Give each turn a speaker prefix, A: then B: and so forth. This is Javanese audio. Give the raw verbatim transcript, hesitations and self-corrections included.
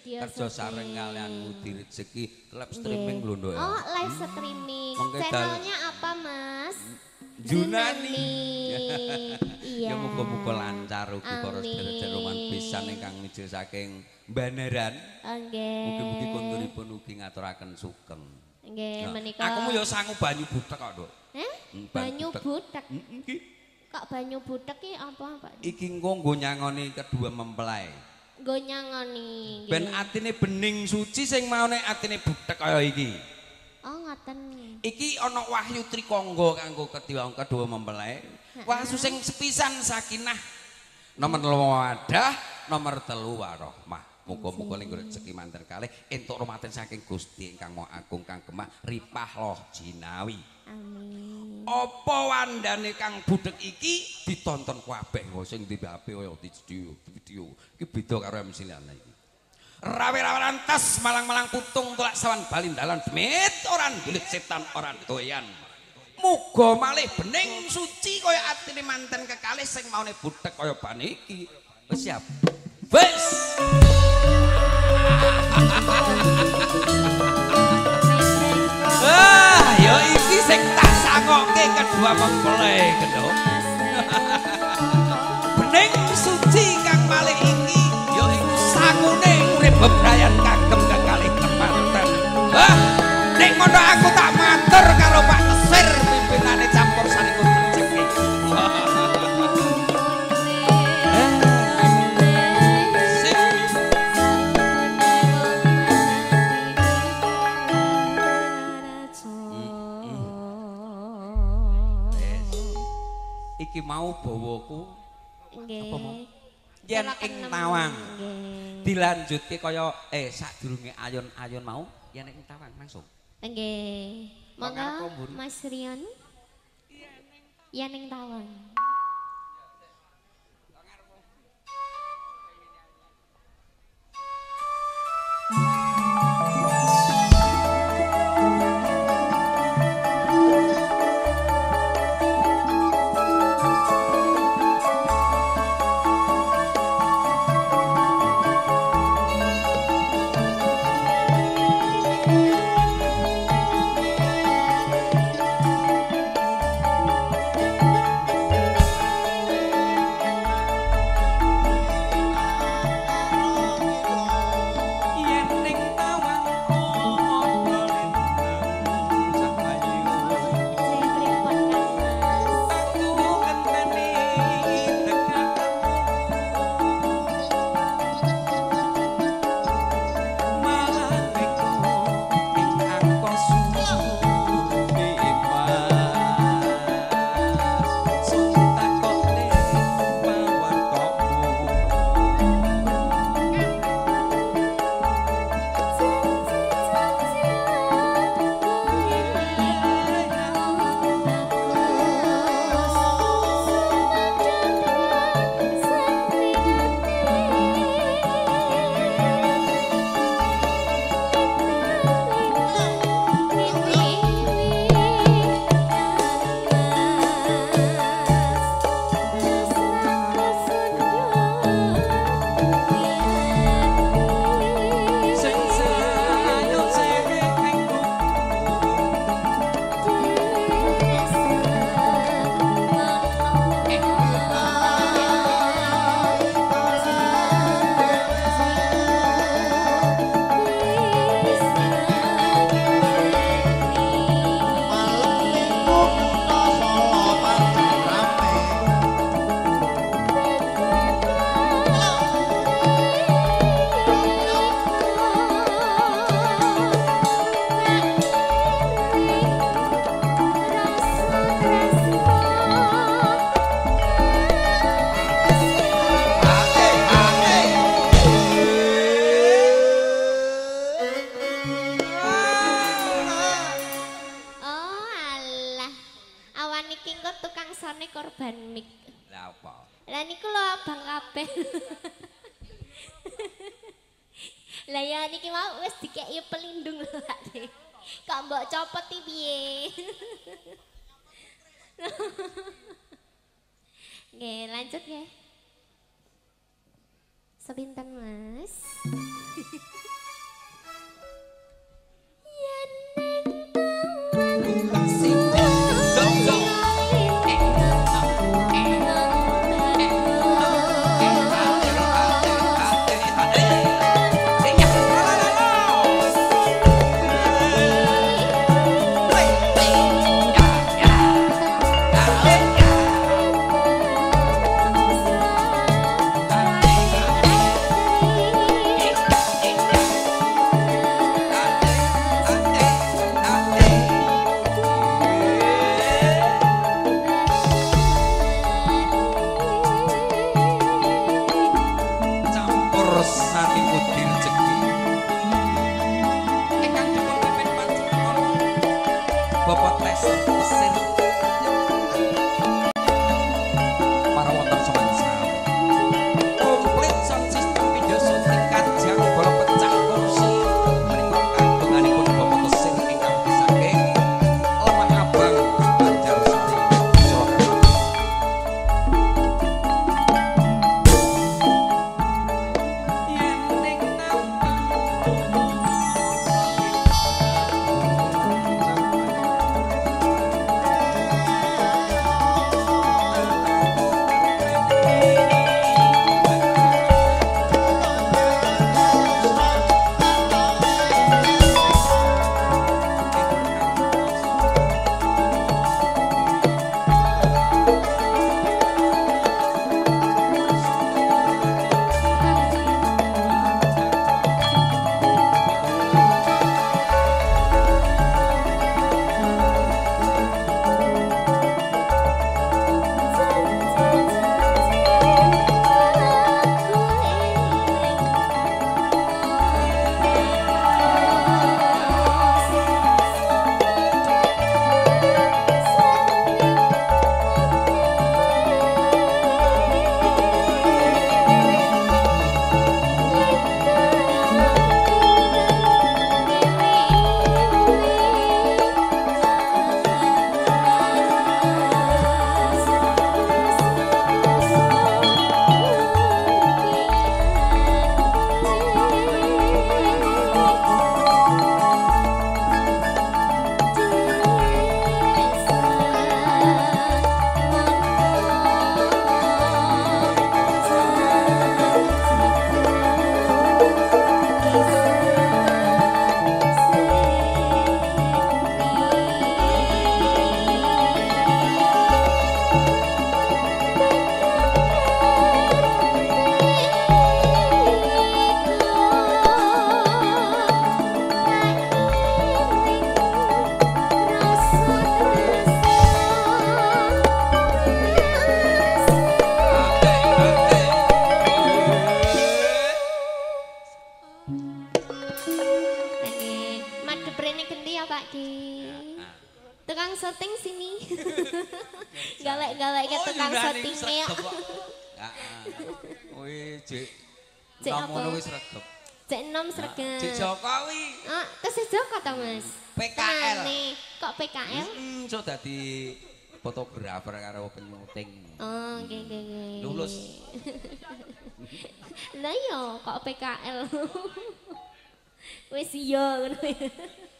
A: kerja sareng kalian Ngudi Rezeki live streaming lho Nduk.
B: Oh, live streaming. Channelnya apa, Mas?
A: Junani.
B: Iya.
A: Ya muga-muga lancar ugi para sedherek roman pisan ingkang mijil saking Baneran.
B: Nggih.
A: Mugi-mugi konturipun ugi ngaturaken sugeng.
B: Nggih, menika.
A: Aku mu ya sangu banyu butek kok, Nduk.
B: Eh? Banyu butek.
A: Iki.
B: Kok banyu butek iki apa, Pak?
A: Iki engko nggo nyangoni kedua mempelai.
B: Nggo nyangoni.
A: Ben atine bening suci sing maune atine butek kaya iki.
B: Oh, ngoten.
A: Iki ana wahyu trikangga kanggo kedua kedua mempelai. Wahyu sing sepisan sakinah. Nomor loro wadah, nomor telu warahmah. Muga-muga ning rezeki manten kalih entuk rahmatin saking Gusti ingkang Maha Agung kang gemah ripah loh jinawi.
B: Amin.
A: Apa wandane kang budhek iki ditonton kabeh sing di H P kaya di video video iki beda karo M C liyane iki. Rawe-rawe lantas malang-malang putung tulak sawan balindalan demit ora ndulit setan ora doyan. Muga malih bening suci kaya atine manten kekalih sing maune budhek kaya bane iki. Wis siap. Wis. Ah, ya iki sing tak sangokke kedua mempelai kendo. Bening suci kang malih iki ya iku sangune urip bebrayan kagem kekalih temanten. Wah, nek ngono aku tak matur karo Pak Kesir pimpinane campur sari rezeki. Iki mau bawaku apa mau yen ing Tawang dilanjutke kaya eh sadurunge ayon-ayon mau yen ing Tawang langsung
B: nggih monggo Mas Rian yen ing Tawang. Lah ya niki mau wis dikeki pelindung lho Pak. Kok mbok copot iki piye? Nggih, lanjut nggih. Sepinten, Mas? Galek-galek ke tukang syutingnya.
A: Wih, Cik.
B: Cik
A: Nom
B: apa?
A: ngono wis regep.
B: Cik nom sregep.
A: Cik Jokowi.
B: Ah, tesih Joko ta, Mas?
A: P K L.
B: Tenane. Kok P K L?
A: Heeh, so dadi fotografer karo penyuting.
B: Oh, nggih nggih nggih.
A: Lulus.
B: Lah iya, kok P K L. Wis iya ngono ya.